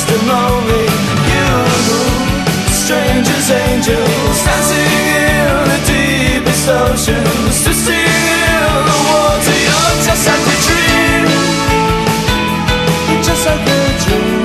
lost and lonely. You, strangers, angels, dancing in the deepest oceans, twisting in the water. You're just like a dream, just like a dream.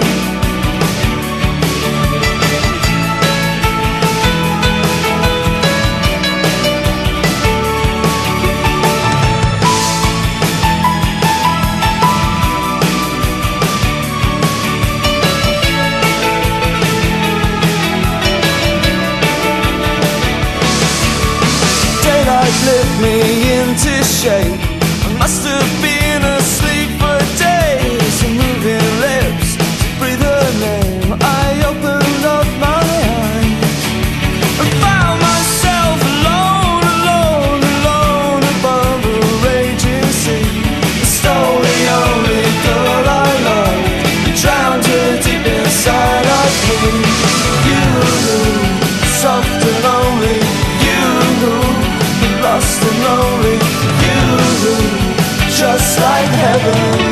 Lift me into shape. I must have been asleep for days. Her moving lips to breathe her name. I opened up my eyes and found myself alone, alone, alone above a raging sea. I stole the only girl I loved, drowned her deep inside of me. You, soft and lonely. You, lost and lonely. You, just like heaven.